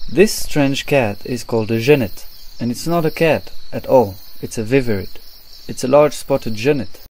This strange cat is called a genet, and it's not a cat at all, it's a viverrid. It's a large spotted genet.